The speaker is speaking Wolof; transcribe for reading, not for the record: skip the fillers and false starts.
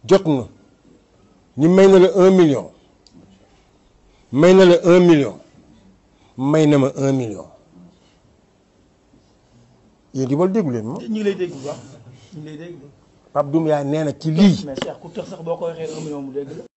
jot na ñu may na la 1 million may na la 1 million may na ma 1 million yéen di wal déggu leen ma. ñu ngi lay dégg bu baax ñu ngi lay dégg. Pape Doumbia nee na ci lii. mais Cheikh ku tax sax boo ko waxee 1 million mu dégg la.